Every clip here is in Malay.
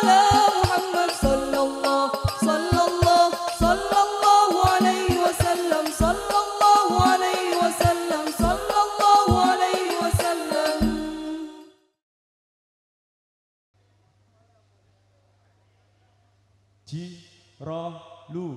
Jiralu.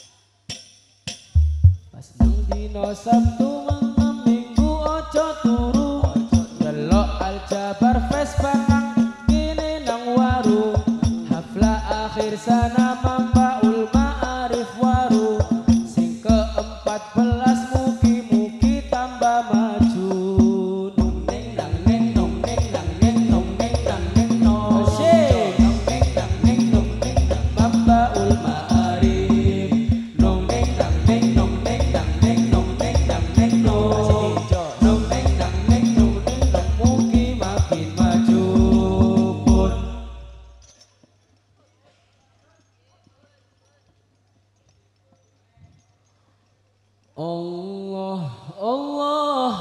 Pas nang dino Sabtu malam Minggu ojo turu, delok Aljabar Vespa nang kene nang warung, hafla akhir sana Mambaul Ma'arif Waru, sing ke-14 mugi-mugi tambah maju. Nong neng nang neng nong neng nang neng nong neng nang neng nong nong neng nang neng nong neng nang Mambaul Ma'arif, nong neng nang neng nong neng nang neng nong neng nang neng nong nong neng nang neng nong neng nang mugi makin maju pun. Allah Allah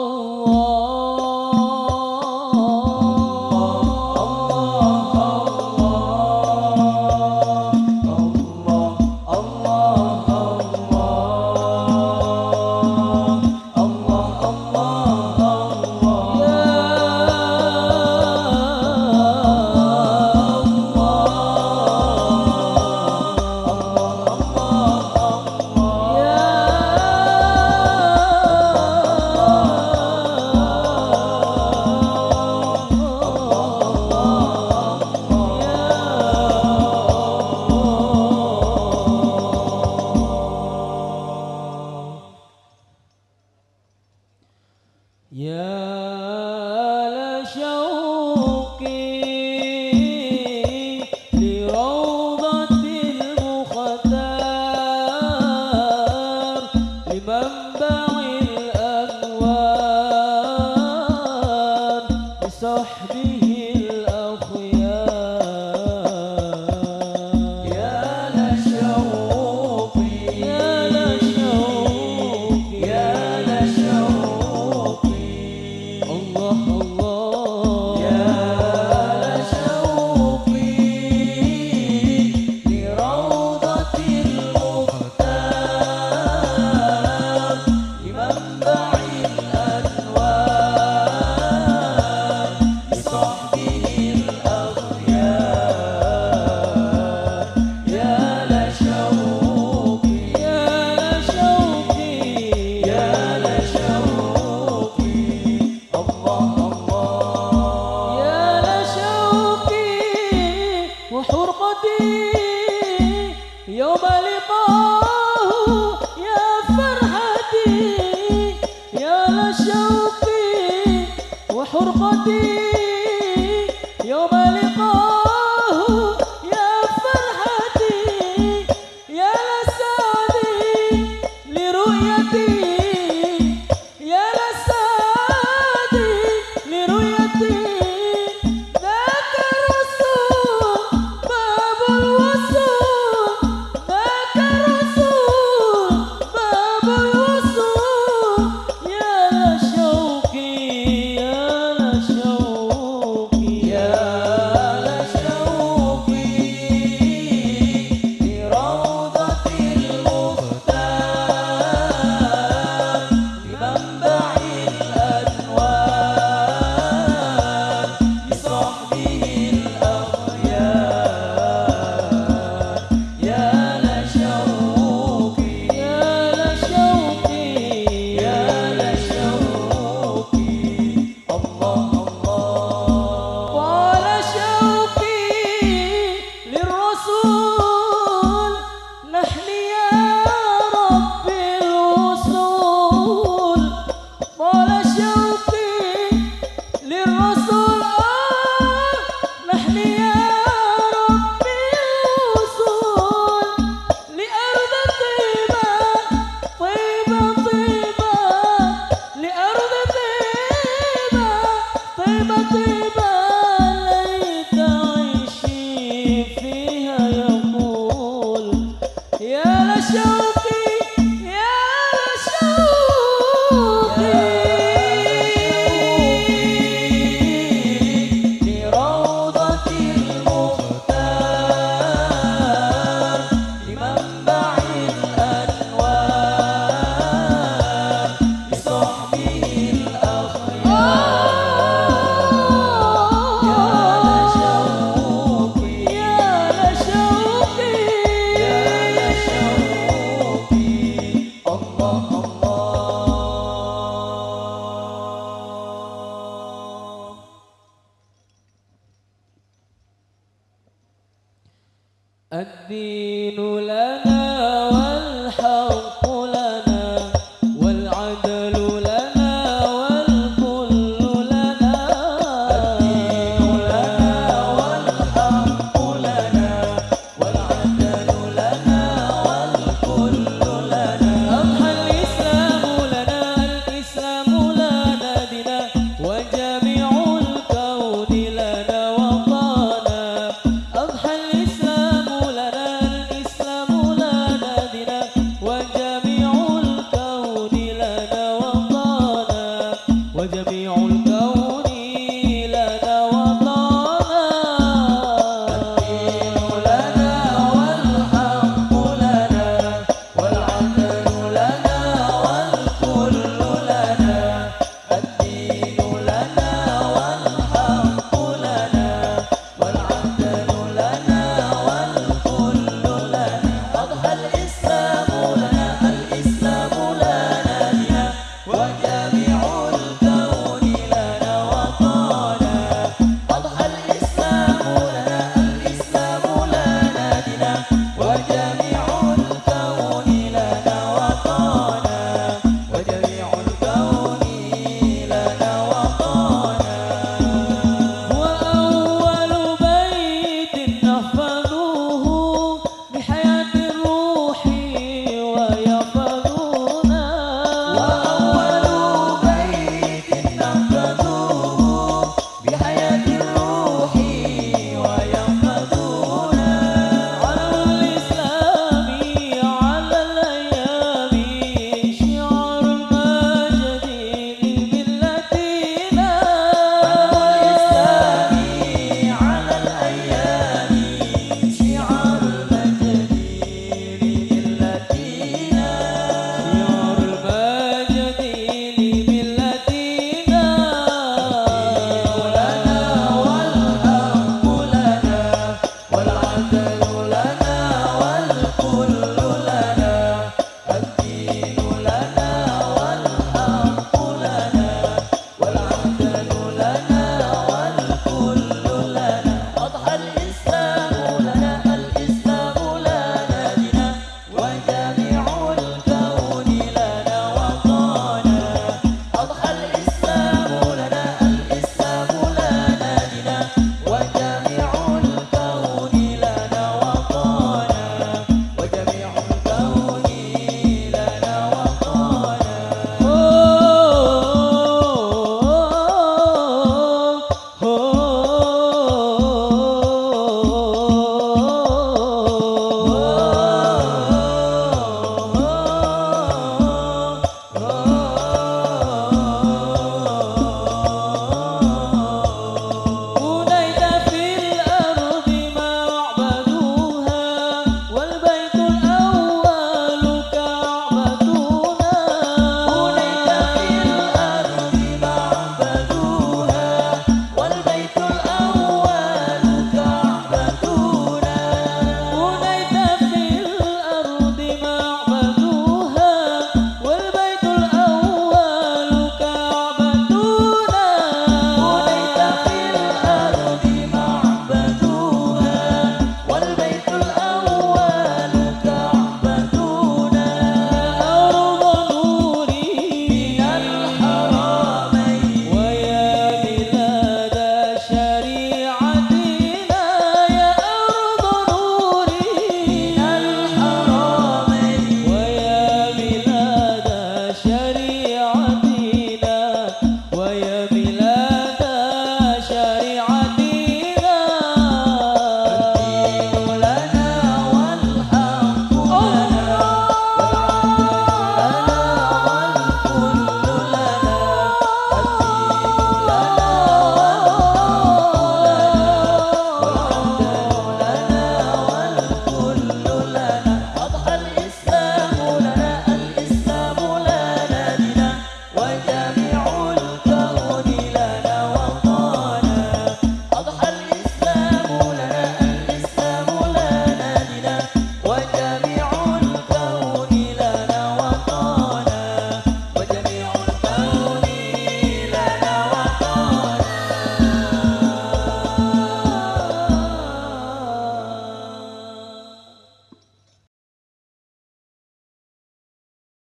ya la syauqi li rawdatil mukhtar li manba'il anwar li sahbihil akhyar. Ya la syauqi ya la syauqi ya la syauqi Allah Allah ya la syauqi li rawdatil mukhtar li manba'il anwar li sahbihil akhyar. Ya la syauqi ya la syauqi ya la syauqi Allah Allah ya la syauqi wa hurqati yawma liqahu ya farhati. Ya la syauqi wa hurqati yawma liqahu ya farhati. Ya la sa'di li ru'yati ya la sa'di li ru'yati. Dzaka rasul babul wusul, dzaka rasul babul wusul. Ya la syauqi ya la syauqi ya la Ad-dinu lana